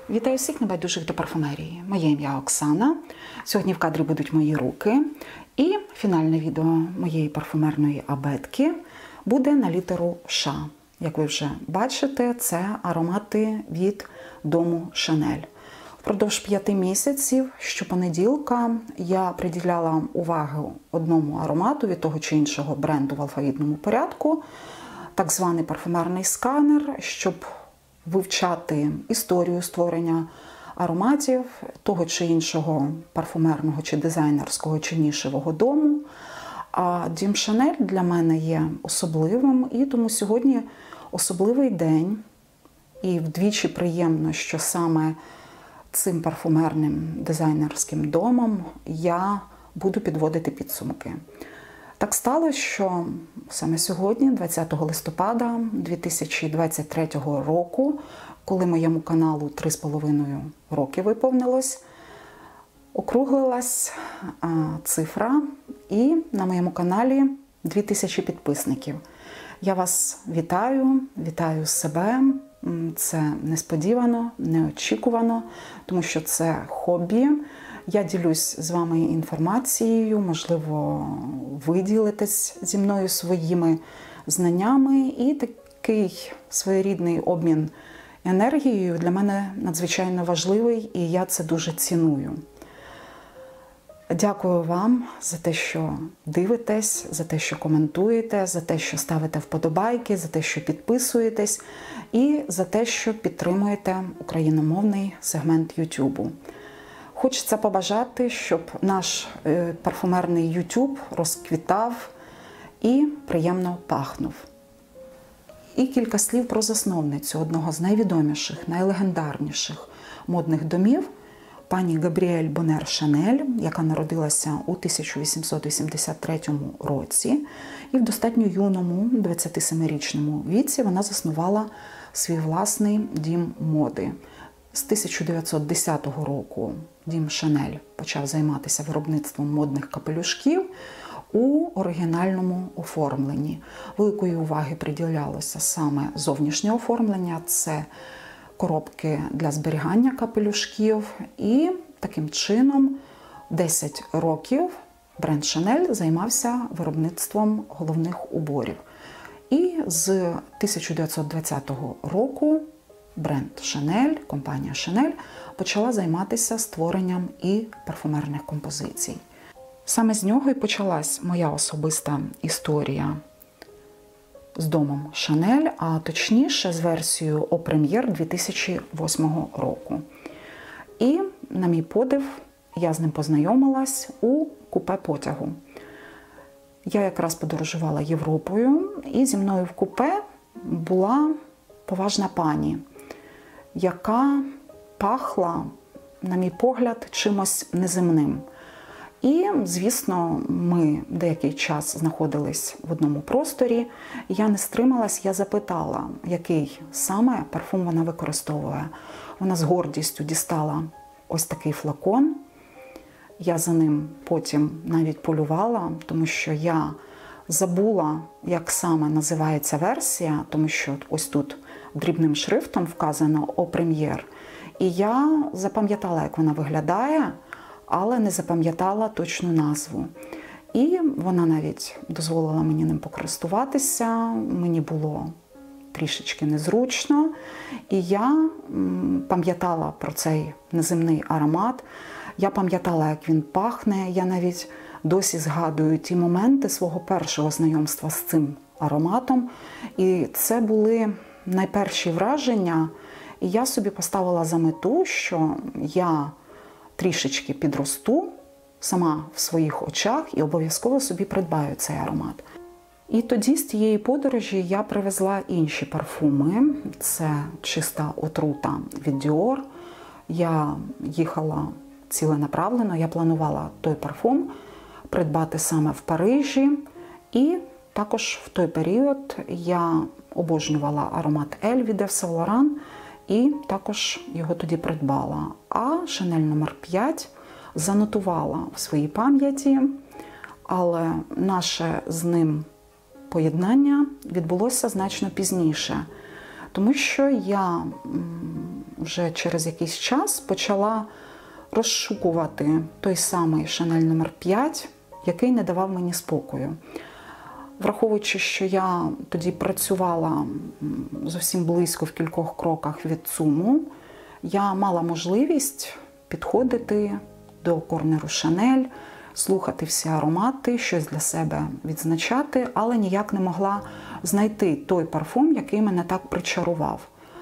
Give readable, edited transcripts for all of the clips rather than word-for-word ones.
Вітаю всіх небайдужих до парфумерії. Моє ім'я Оксана. Сьогодні в кадрі будуть мої руки. І фінальне відео моєї парфумерної абетки буде на літеру Ш. Як ви вже бачите, це аромати від дому Шанель. Впродовж 5 місяців щопонеділка я приділяла увагу одному аромату від того чи іншого бренду в алфавітному порядку, так званий парфумерний сканер, щоб вивчати історію створення ароматів того чи іншого парфумерного чи дизайнерського чи нішевого дому. А дім Шанель для мене є особливим, і тому сьогодні особливий день. І вдвічі приємно, що саме цим парфумерним дизайнерським домом я буду підводити підсумки. Так сталося, що саме сьогодні, 20 листопада 2023 року, коли моєму каналу 3,5 роки виповнилось, округлилась цифра, і на моєму каналі 2000 підписників. Я вас вітаю себе. Це несподівано, неочікувано, тому що це хобі. Я ділюсь з вами інформацією, можливо, ви ділитесь зі мною своїми знаннями. І такий своєрідний обмін енергією для мене надзвичайно важливий, і я це дуже ціную. Дякую вам за те, що дивитесь, за те, що коментуєте, за те, що ставите вподобайки, за те, що підписуєтесь і за те, що підтримуєте україномовний сегмент YouTube. Хочеться побажати, щоб наш парфумерний YouTube розквітав і приємно пахнув. І кілька слів про засновницю одного з найвідоміших, найлегендарніших модних домів, пані Габріель Бонер Шанель, яка народилася у 1883 році. І в достатньо юному, 27-річному віці вона заснувала свій власний дім моди. З 1910 року дім Шанель почав займатися виробництвом модних капелюшків у оригінальному оформленні. Великої уваги приділялося саме зовнішнє оформлення, це коробки для зберігання капелюшків, і таким чином 10 років бренд Шанель займався виробництвом головних уборів. І з 1920 року бренд Шанель, компанія Шанель, почала займатися створенням і парфумерних композицій. Саме з нього і почалась моя особиста історія з домом Шанель, а точніше з версією О Прем'єр 2008 року. І, на мій подив, я з ним познайомилась у купе потягу. Я якраз подорожувала Європою, і зі мною в купе була поважна пані, яка пахла, на мій погляд, чимось неземним. І, звісно, ми деякий час знаходились в одному просторі. Я не стрималась, я запитала, який саме парфум вона використовує. Вона з гордістю дістала ось такий флакон. Я за ним потім навіть полювала, тому що я забула, як саме називається версія, тому що ось тут дрібним шрифтом вказано «О Прем'єр». І я запам'ятала, як вона виглядає, але не запам'ятала точну назву. І вона навіть дозволила мені ним покористуватися, мені було трішечки незручно. І я пам'ятала про цей неземний аромат, я пам'ятала, як він пахне, я навіть досі згадую ті моменти свого першого знайомства з цим ароматом. І це були найперші враження, і я собі поставила за мету, що я трішечки підросту сама в своїх очах і обов'язково собі придбаю цей аромат. І тоді з тієї подорожі я привезла інші парфуми. Це чиста отрута від Dior. Я їхала ціленаправлено, я планувала той парфум придбати саме в Парижі. І також в той період я обожнювала аромат Ель від Yves Saint Laurent, і також його тоді придбала. А Шанель номер 5 занотувала в своїй пам'яті, але наше з ним поєднання відбулося значно пізніше. Тому що я вже через якийсь час почала розшукувати той самий Chanel номер 5, який не давав мені спокою. Враховуючи, що я тоді працювала зовсім близько в кількох кроках від ЦУМу, я мала можливість підходити до корнеру Chanel, слухати всі аромати, щось для себе відзначати, але ніяк не могла знайти той парфум, який мене так причарував.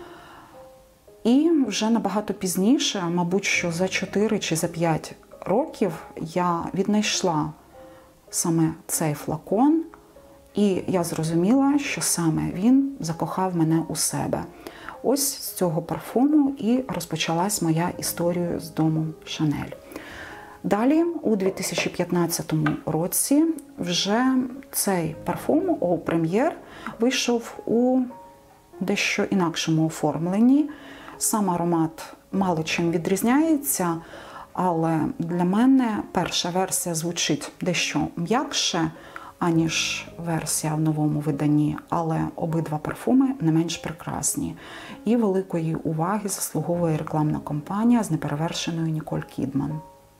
І вже набагато пізніше, мабуть, що за 4 чи за 5 років, я віднайшла саме цей флакон, і я зрозуміла, що саме він закохав мене у себе. Ось з цього парфуму і розпочалась моя історія з домом Chanel. Далі, у 2015 році, вже цей парфум Eau Première вийшов у дещо інакшому оформленні. Сам аромат мало чим відрізняється, але для мене перша версія звучить дещо м'якше, аніж версія в новому виданні, але обидва парфуми не менш прекрасні. І великої уваги заслуговує рекламна кампанія з неперевершеною Ніколь Кідман.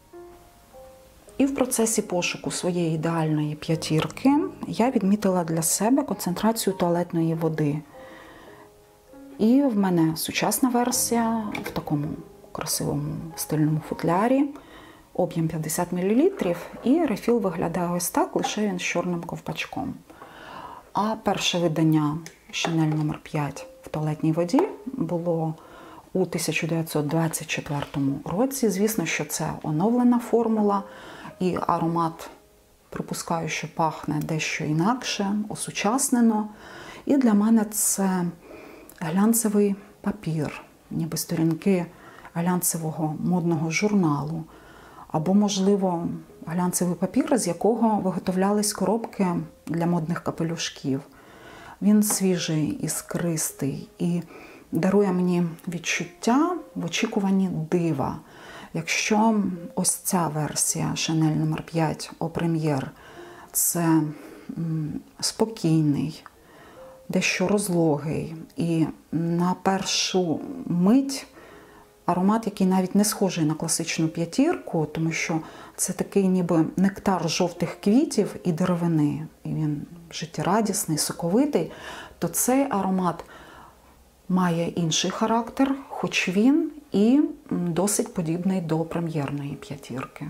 І в процесі пошуку своєї ідеальної п'ятірки я відмітила для себе концентрацію туалетної води. І в мене сучасна версія в такому красивому стильному футлярі, об'єм 50 мл, і рефіл виглядає ось так, лише він з чорним ковпачком. А перше видання Chanel номер 5 в туалетній воді було у 1924 році. Звісно, що це оновлена формула, і аромат, припускаю, що пахне дещо інакше, осучаснено. І для мене це глянцевий папір, ніби сторінки глянцевого модного журналу. Або, можливо, глянцевий папір, з якого виготовлялись коробки для модних капелюшків. Він свіжий, іскристий і дарує мені відчуття в очікуванні дива. Якщо ось ця версія Chanel номер 5 Eau Première – це спокійний, дещо розлогий і на першу мить аромат, який навіть не схожий на класичну п'ятірку, тому що це такий ніби нектар жовтих квітів і деревини, і він життєрадісний, соковитий, то цей аромат має інший характер, хоч він і досить подібний до прем'єрної п'ятірки.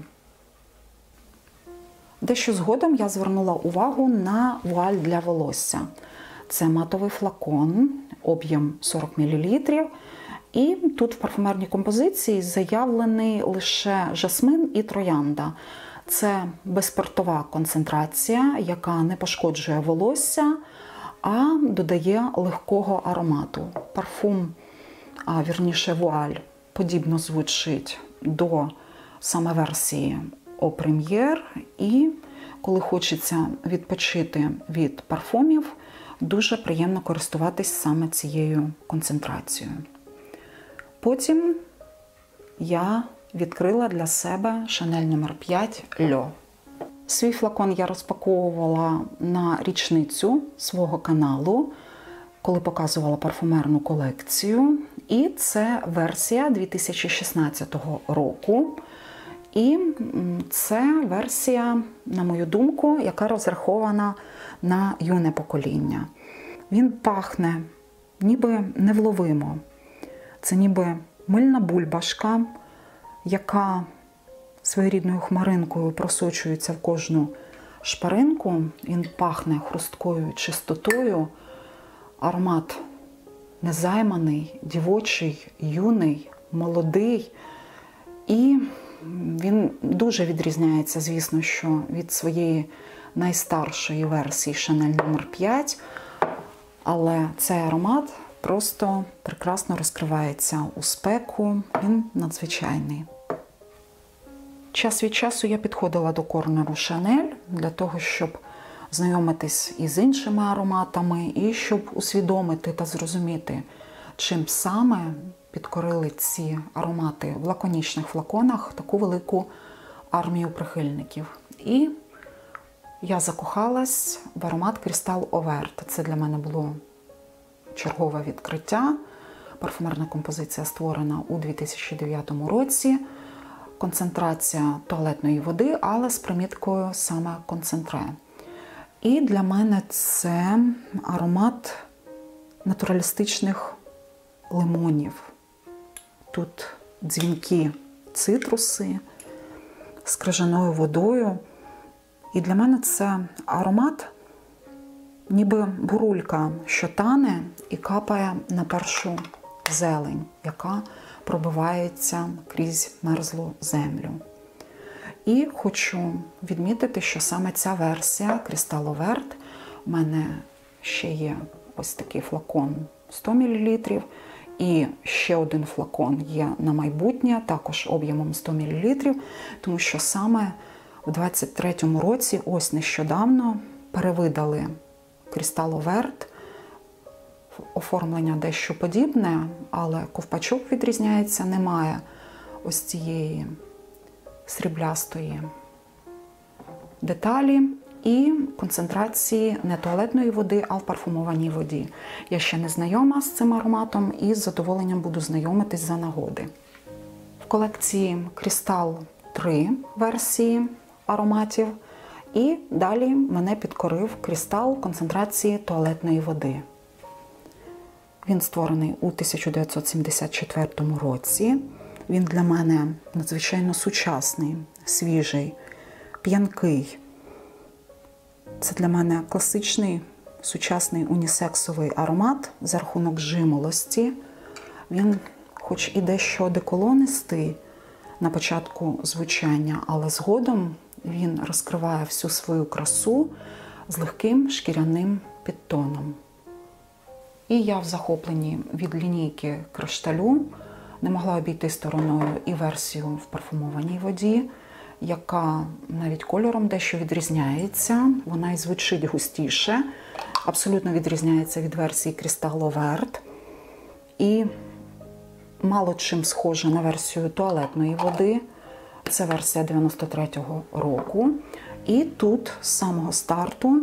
Дещо згодом я звернула увагу на вуаль для волосся. Це матовий флакон, об'єм 40 мл. І тут в парфумерній композиції заявлений лише жасмин і троянда. Це безспиртова концентрація, яка не пошкоджує волосся, а додає легкого аромату. Парфум, а вірніше вуаль, подібно звучить до саме версії Eau Première. І коли хочеться відпочити від парфумів, дуже приємно користуватись саме цією концентрацією. Потім я відкрила для себе Chanel номер 5 L'Eau. Свій флакон я розпаковувала на річницю свого каналу, коли показувала парфумерну колекцію. І це версія 2016 року. І це версія, на мою думку, яка розрахована на юне покоління. Він пахне ніби невловимо. Це ніби мильна бульбашка, яка своєрідною хмаринкою просочується в кожну шпаринку. Він пахне хрусткою чистотою. Аромат незайманий, дівочий, юний, молодий. І він дуже відрізняється, звісно, що від своєї найстаршої версії Chanel номер 5. Але цей аромат просто прекрасно розкривається у спеку, він надзвичайний. Час від часу я підходила до корнеру Chanel для того, щоб знайомитись із іншими ароматами і щоб усвідомити та зрозуміти, чим саме підкорили ці аромати в лаконічних флаконах таку велику армію прихильників. І я закохалась в аромат Crystal Overt. Це для мене було чергове відкриття. парфумерна композиція створена у 2009 році. Концентрація туалетної води, але з приміткою саме концентре. І для мене це аромат натуралістичних лимонів. Тут дзвінкі цитруси з крижаною водою. І для мене це аромат, ніби бурулька, що тане і капає на першу зелень, яка пробивається крізь мерзлу землю. І хочу відмітити, що саме ця версія Cristallo Vert, у мене ще є ось такий флакон 100 мл, і ще один флакон є на майбутнє, також об'ємом 100 мл, тому що саме в 23-му році, ось нещодавно, перевидали Cristallo Vert. Оформлення дещо подібне, але ковпачок відрізняється, немає ось цієї сріблястої деталі і концентрації не туалетної води, а в парфумованій воді. Я ще не знайома з цим ароматом і з задоволенням буду знайомитись за нагоди. В колекції Cristal 3 версії ароматів, і далі мене підкорив Cristal концентрації туалетної води. Він створений у 1974 році. Він для мене надзвичайно сучасний, свіжий, п'янкий. Це для мене класичний, сучасний унісексовий аромат за рахунок жимолості. Він хоч і дещо одеколонистий на початку звучання, але згодом він розкриває всю свою красу з легким шкіряним підтоном. І я в захопленні від лінійки кришталю не могла обійти стороною і версію в парфумованій воді, яка навіть кольором дещо відрізняється. Вона і звучить густіше, абсолютно відрізняється від версії Cristallo Vert. І мало чим схожа на версію туалетної води. Це версія 93-го року. І тут з самого старту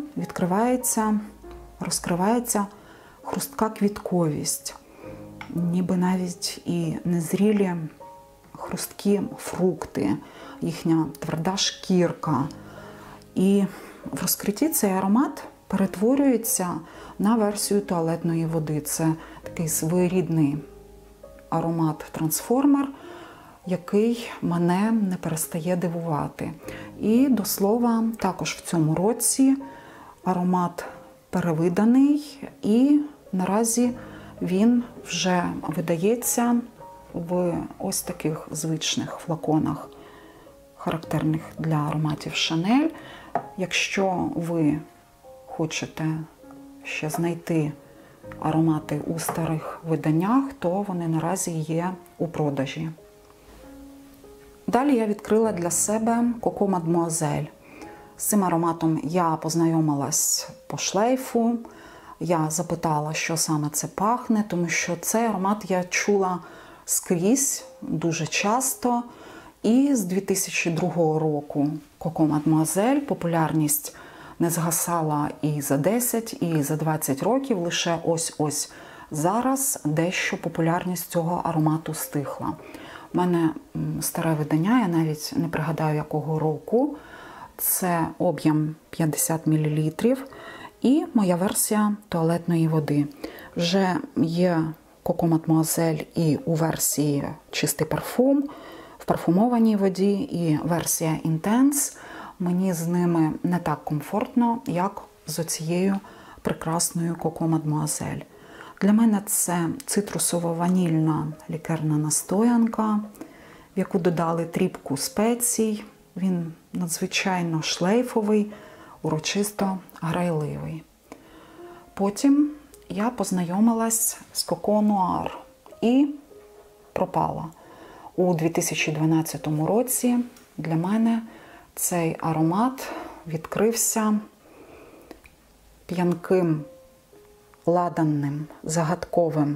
розкривається хрустка квітковість, ніби навіть і незрілі хрусткі фрукти, їхня тверда шкірка. І в розкритті цей аромат перетворюється на версію туалетної води. Це такий своєрідний аромат-трансформер, який мене не перестає дивувати. І, до слова, також в цьому році аромат перевиданий, і наразі він вже видається в ось таких звичних флаконах, характерних для ароматів Chanel. Якщо ви хочете ще знайти аромати у старих виданнях, то вони наразі є у продажі. Далі я відкрила для себе Coco Mademoiselle. З цим ароматом я познайомилась по шлейфу. Я запитала, що саме це пахне, тому що цей аромат я чула скрізь дуже часто. І з 2002 року Coco Mademoiselle популярність не згасала і за 10, і за 20 років. Лише ось-ось зараз дещо популярність цього аромату стихла. У мене старе видання, я навіть не пригадаю, якого року. Це об'єм 50 мл і моя версія туалетної води. Вже є Coco Mademoiselle і у версії чистий парфум, в парфумованій воді, і версія Intense. Мені з ними не так комфортно, як з оцією прекрасною Coco Mademoiselle. Для мене це цитрусово-ванільна лікерна настоянка, в яку додали тріпку спецій. Він надзвичайно шлейфовий, урочисто грайливий. Потім я познайомилась з Coco Noir і пропала. У 2012 році для мене цей аромат відкрився п'янким, ладанним, загадковим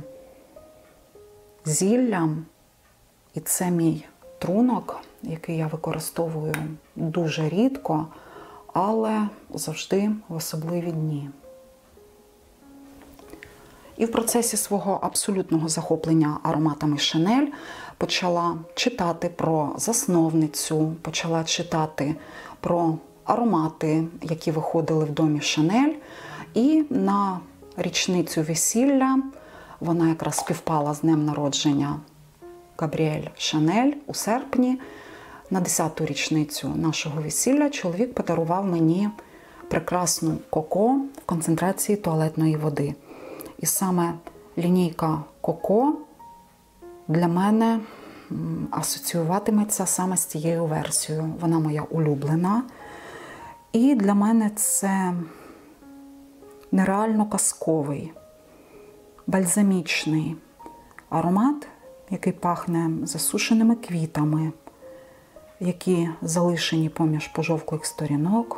зіллям. І це мій трунок, який я використовую дуже рідко, але завжди в особливі дні. І в процесі свого абсолютного захоплення ароматами Шанель почала читати про засновницю, почала читати про аромати, які виходили в домі Шанель. І на річницю весілля, вона якраз співпала з днем народження Габріель Шанель у серпні, на 10-ту річницю нашого весілля чоловік подарував мені прекрасну Коко в концентрації туалетної води. І саме лінійка Коко для мене асоціюватиметься саме з цією версією. Вона моя улюблена. І для мене це нереально казковий, бальзамічний аромат, який пахне засушеними квітами, які залишені поміж пожовклих сторінок,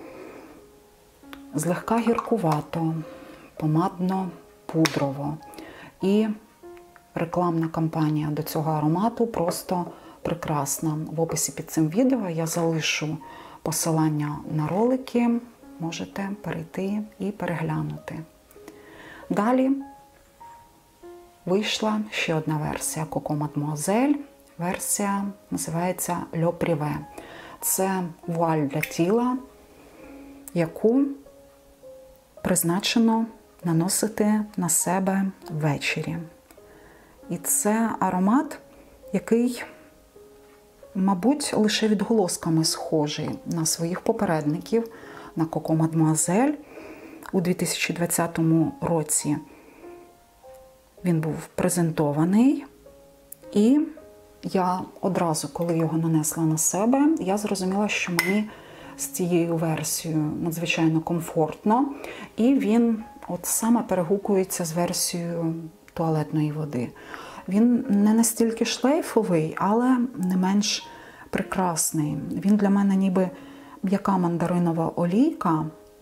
злегка гіркувато, помадно-пудрово. І рекламна кампанія до цього аромату просто прекрасна. В описі під цим відео я залишу посилання на ролики, можете перейти і переглянути. Далі вийшла ще одна версія Coco Mademoiselle. Версія називається Le Privé. Це вуаль для тіла, яку призначено наносити на себе ввечері. І це аромат, який, мабуть, лише відголосками схожий на своїх попередників, на Coco Mademoiselle. У 2020 році він був презентований, і я одразу, коли його нанесла на себе, я зрозуміла, що мені з цією версією надзвичайно комфортно, і він от саме перегукується з версією туалетної води. Він не настільки шлейфовий, але не менш прекрасний. Він для мене ніби м'яка мандаринова олійка,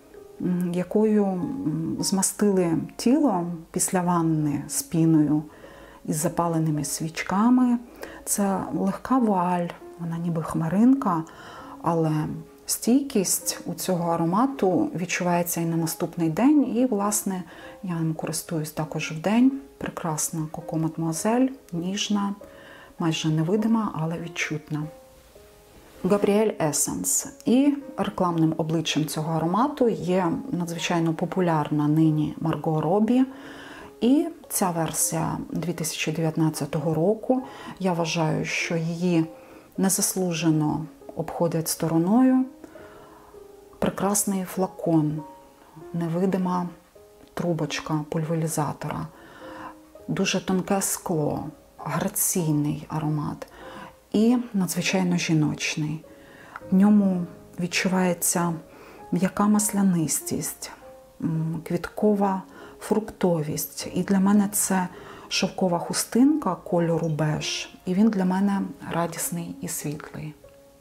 якою змастили тіло після ванни з піною із запаленими свічками. Це легка вуаль, вона ніби хмаринка, але стійкість у цього аромату відчувається і на наступний день. І, власне, я ним користуюсь також вдень. Прекрасна Coco Mademoiselle, ніжна, майже невидима, але відчутна. Gabrielle Essence. І рекламним обличчям цього аромату є надзвичайно популярна нині Марго Робі. І ця версія 2019 року, я вважаю, що її незаслужено обходять стороною. Прекрасний флакон, невидима трубочка пульверизатора, дуже тонке скло, граційний аромат і надзвичайно жіночний. В ньому відчувається м'яка маслянистість, квіткова фруктовість. І для мене це шовкова хустинка кольору беж. І він для мене радісний і світлий.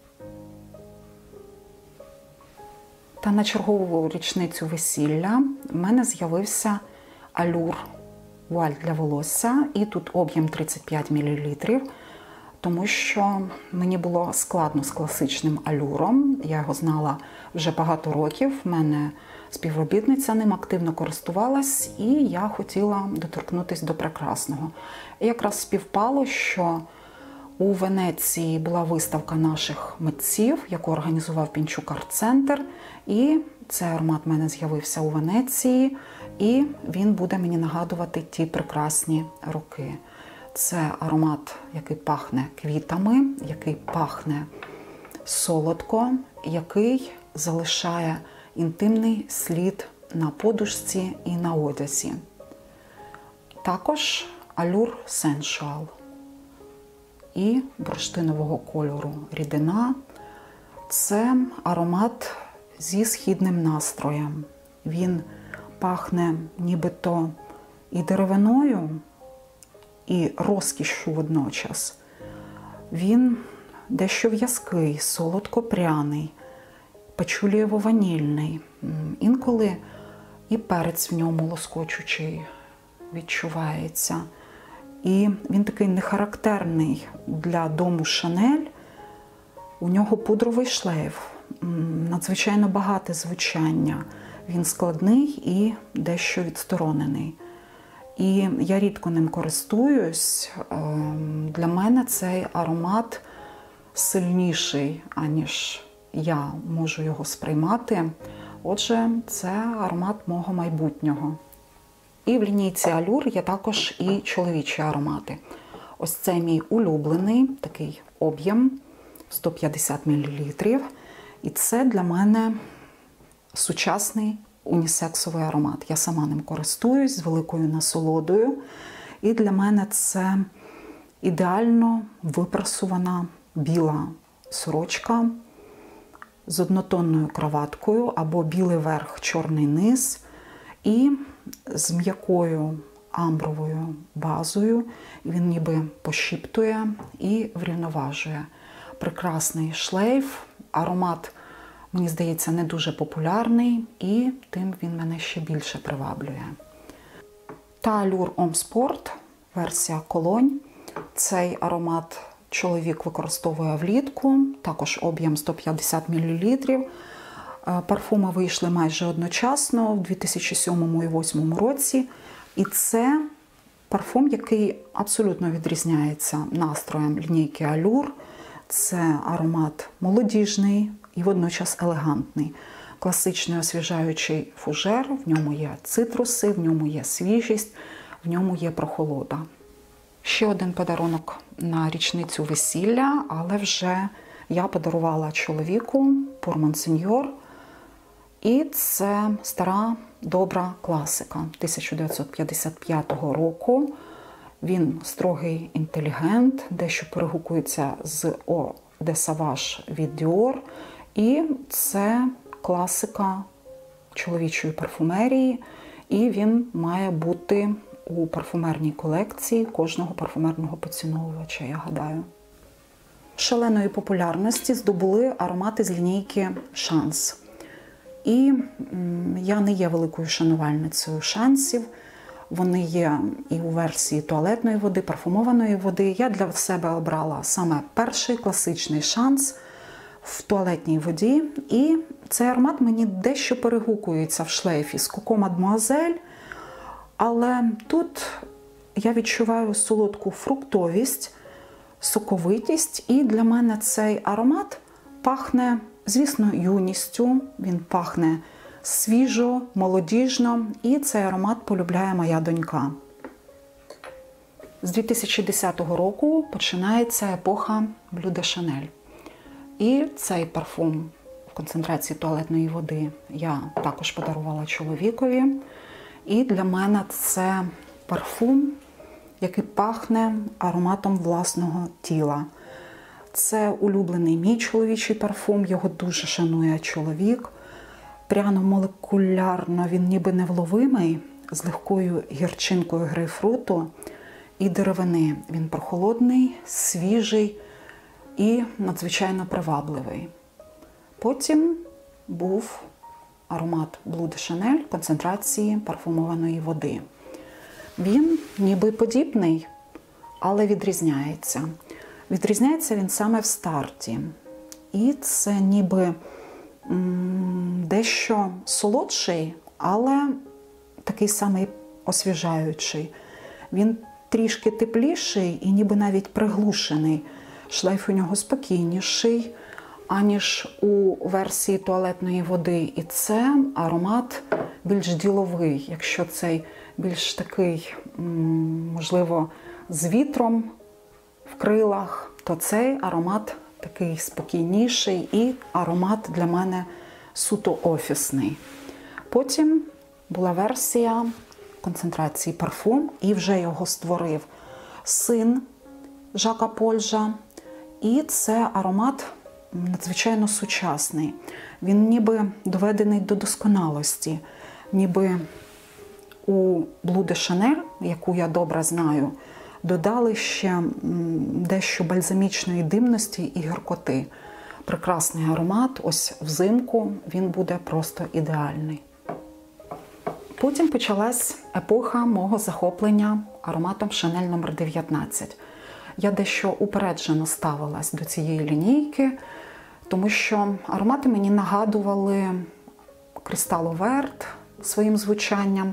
Та на чергову річницю весілля в мене з'явився Allure вуаль для волосся. І тут об'єм 35 мл, тому що мені було складно з класичним алюром. Я його знала вже багато років. В мене співробітниця ним активно користувалась, і я хотіла доторкнутися до прекрасного. І якраз співпало, що у Венеції була виставка наших митців, яку організував Пінчук Арт-центр, і цей аромат в мене з'явився у Венеції, і він буде мені нагадувати ті прекрасні роки. Це аромат, який пахне квітами, який пахне солодко, який залишає інтимний слід на подушці і на одязі. Також Allure Sensual і бурштинового кольору рідина. Це аромат зі східним настроєм. Він пахне нібито і деревиною, і розкішшю водночас. Він дещо в'язкий, солодко-пряний, пачулієво-ванільний. Інколи і перець в ньому лоскочучий відчувається. І він такий нехарактерний для дому Шанель. У нього пудровий шлейф, надзвичайно багате звучання. Він складний і дещо відсторонений. І я рідко ним користуюсь. Для мене цей аромат сильніший, аніж я можу його сприймати. Отже, це аромат мого майбутнього. І в лінійці Allure є також і чоловічі аромати. Ось це мій улюблений, такий об'єм, 150 мл. І це для мене сучасний унісексовий аромат. Я сама ним користуюсь з великою насолодою. І для мене це ідеально випрасувана біла сорочка з однотонною краваткою або білий верх, чорний низ і з м'якою амбровою базою. Він ніби пошіптує і врівноважує. Прекрасний шлейф, аромат, мені здається, не дуже популярний, і тим він мене ще більше приваблює. Та Allure Homme Sport, версія Колонь. Цей аромат чоловік використовує влітку, також об'єм 150 мл. Парфуми вийшли майже одночасно в 2007 і 2008 році. І це парфум, який абсолютно відрізняється настроєм лінійки Allure. Це аромат молодіжний і водночас елегантний. Класичний освіжаючий фужер, в ньому є цитруси, в ньому є свіжість, в ньому є прохолода. Ще один подарунок на річницю весілля, але вже я подарувала чоловіку Pour Monseigneur. І це стара добра класика 1955 року. Він строгий інтелігент, дещо перегукується з Eau de Sauvage від Dior. І це класика чоловічої парфумерії, і він має бути у парфумерній колекції кожного парфумерного поціновувача, я гадаю. Шаленої популярності здобули аромати з лінійки Chance. І я не є великою шанувальницею шансів. Вони є і у версії туалетної води, парфумованої води. Я для себе обрала саме перший класичний шанс в туалетній воді. І цей аромат мені дещо перегукується в шлейфі з Coco Mademoiselle. Але тут я відчуваю солодку фруктовість, соковитість. І для мене цей аромат пахне, звісно, юністю. Він пахне свіжо, молодіжно. І цей аромат полюбляє моя донька. З 2010 року починається епоха Bleu de Chanel. І цей парфум в концентрації туалетної води я також подарувала чоловікові. І для мене це парфум, який пахне ароматом власного тіла. Це улюблений мій чоловічий парфум, його дуже шанує чоловік. Пряно-молекулярно він ніби невловимий, з легкою гірчинкою грейпфруту і деревини. Він прохолодний, свіжий і надзвичайно привабливий. Потім був аромат Bleu de Chanel концентрації парфумованої води. Він ніби подібний, але відрізняється. Відрізняється він саме в старті. І це ніби дещо солодший, але такий самий освіжаючий. Він трішки тепліший і ніби навіть приглушений. Шлейф у нього спокійніший, аніж у версії туалетної води. І це аромат більш діловий. Якщо цей більш такий, можливо, з вітром в крилах, то цей аромат такий спокійніший і аромат для мене суто офісний. Потім була версія концентрації парфум, і вже його створив син Жака Польжа. І це аромат надзвичайно сучасний. Він ніби доведений до досконалості. Ніби у Bleu de Chanel, яку я добре знаю, додали ще дещо бальзамічної димності і гіркоти. Прекрасний аромат, ось взимку він буде просто ідеальний. Потім почалась епоха мого захоплення ароматом Chanel номер 19. Я дещо упереджено ставилась до цієї лінійки, тому що аромати мені нагадували Cristal Vert своїм звучанням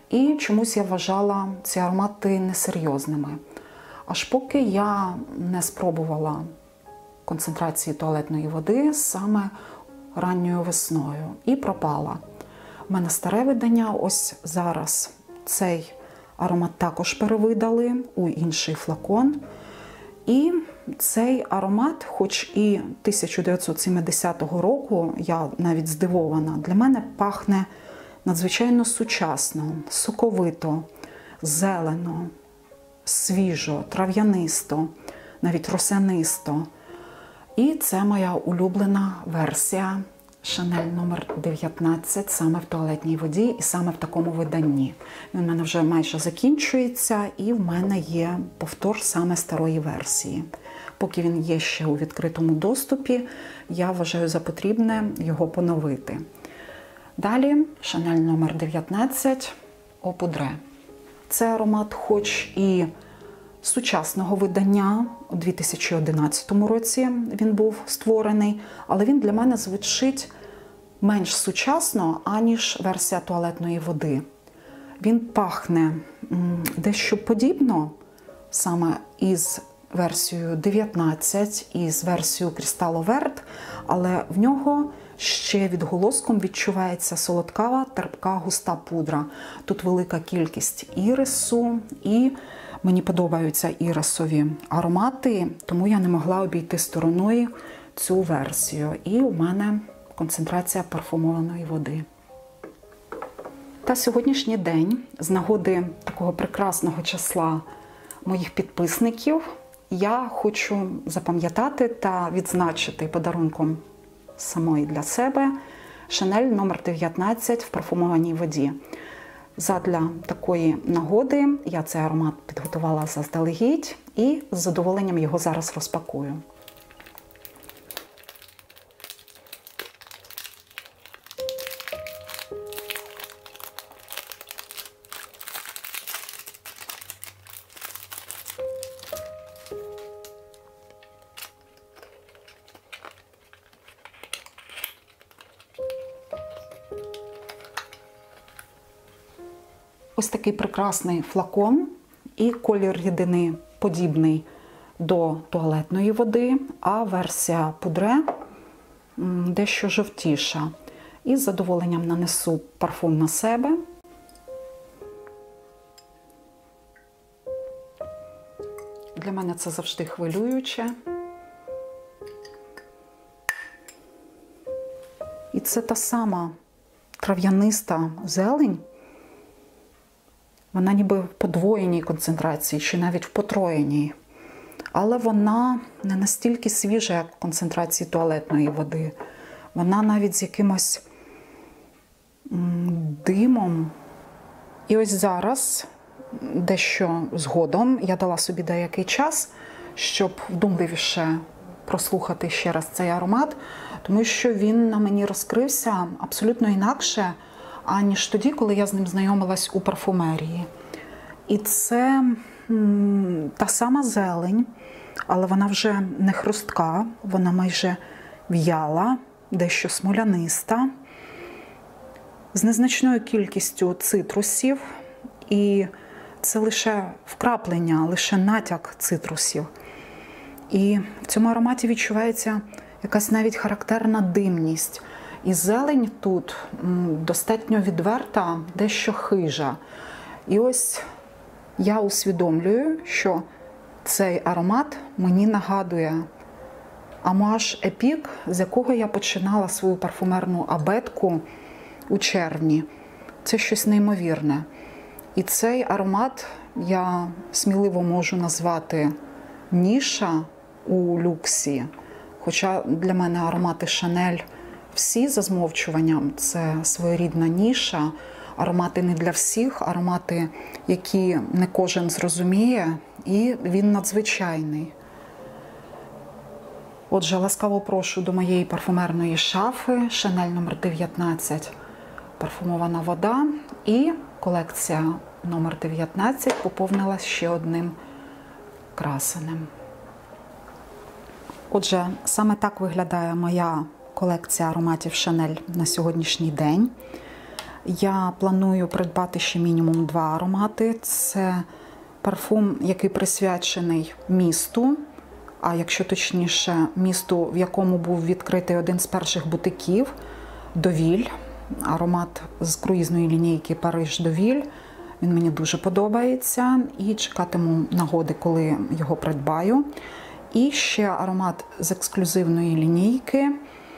І чомусь я вважала ці аромати несерйозними. Аж поки я не спробувала концентрації туалетної води саме ранньою весною. І пропала. У мене старе видання, ось зараз цей аромат також перевидали у інший флакон. І цей аромат, хоч і 1970 року, я навіть здивована, для мене пахне надзвичайно сучасно, соковито, зелено, свіжо, трав'янисто, навіть росянисто. І це моя улюблена версія Шанель номер 19 саме в туалетній воді і саме в такому виданні. Він у мене вже майже закінчується, і в мене є повтор саме старої версії. Поки він є ще у відкритому доступі, я вважаю за потрібне його поновити. Далі Шанель номер 19 Eau Poudre. Це аромат хоч і сучасного видання, у 2011 році він був створений, але він для мене звучить менш сучасно, аніж версія туалетної води. Він пахне дещо подібно саме із версією 19, із версією Cristallo Vert, але в нього ще відголоском відчувається солодкава, терпка, густа пудра. Тут велика кількість ірису, і мені подобаються ірисові аромати, тому я не могла обійти стороною цю версію. І у мене концентрація парфумованої води. Та сьогоднішній день, з нагоди такого прекрасного числа моїх підписників, я хочу запам'ятати та відзначити подарунком самої для себе Шанель номер 19 в парфумованій воді. Задля такої нагоди я цей аромат підготувала заздалегідь і з задоволенням його зараз розпакую. Ось такий прекрасний флакон, і колір рідини подібний до туалетної води, а версія пудре дещо жовтіша. І з задоволенням нанесу парфум на себе. Для мене це завжди хвилююче. І це та сама трав'яниста зелень. Вона ніби в подвоєній концентрації, чи навіть в потроєній. Але вона не настільки свіжа, як в концентрації туалетної води. Вона навіть з якимось димом. І ось зараз, дещо згодом, я дала собі деякий час, щоб вдумливіше прослухати ще раз цей аромат, тому що він на мені розкрився абсолютно інакше, аніж тоді, коли я з ним знайомилась у парфумерії. І це та сама зелень, але вона вже не хрустка, вона майже в'яла, дещо смоляниста, з незначною кількістю цитрусів, і це лише вкраплення, лише натяк цитрусів. І в цьому ароматі відчувається якась навіть характерна димність. І зелень тут достатньо відверта, дещо хижа. І ось я усвідомлюю, що цей аромат мені нагадує Амуаж Епік, з якого я починала свою парфумерну абетку у червні. Це щось неймовірне. І цей аромат я сміливо можу назвати ніша у люксі. Хоча для мене аромати Шанель всі за змовчуванням – це своєрідна ніша, аромати не для всіх, аромати, які не кожен зрозуміє, і він надзвичайний. Отже, ласкаво прошу до моєї парфумерної шафи Шанель номер 19 парфумована вода, і колекція номер 19 поповнилась ще одним красенем. Отже, саме так виглядає моя колекція ароматів Шанель на сьогоднішній день. Я планую придбати ще мінімум 2 аромати. Це парфум, який присвячений місту, а якщо точніше, місту, в якому був відкритий один з перших бутиків «Довіль». Аромат з круїзної лінійки «Париж-Довіль». Він мені дуже подобається і чекатиму нагоди, коли його придбаю. І ще аромат з ексклюзивної лінійки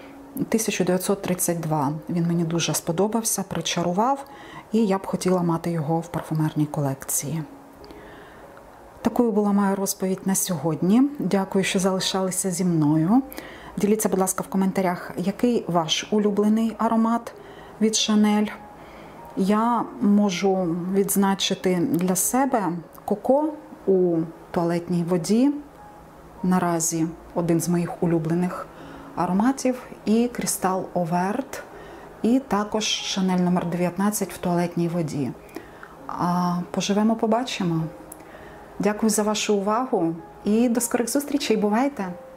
1932. Він мені дуже сподобався, причарував, і я б хотіла мати його в парфумерній колекції. Такою була моя розповідь на сьогодні. Дякую, що залишалися зі мною. Діліться, будь ласка, в коментарях, який ваш улюблений аромат від Chanel. Я можу відзначити для себе Коко у туалетній воді. Наразі один з моїх улюблених ароматів. І Крістал Оверт. І також Chanel номер 19 в туалетній воді. Поживемо, побачимо. Дякую за вашу увагу і до скорих зустрічей. Бувайте!